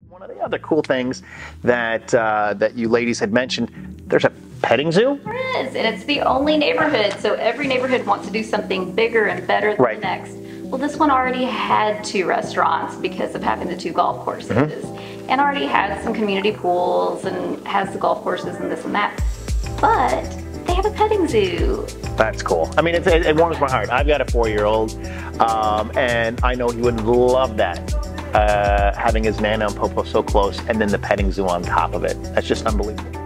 One of the other cool things that you ladies had mentioned, there's a petting zoo? There is, and it's the only neighborhood, so every neighborhood wants to do something bigger and better than the next. Well, this one already had 2 restaurants because of having the 2 golf courses, and already has some community pools and has the golf courses and this and that. But they have a petting zoo. That's cool. I mean, it warms my heart. I've got a 4-year-old, and I know he would love that. Having his Nana and Popo so close, and then the petting zoo on top of it. That's just unbelievable.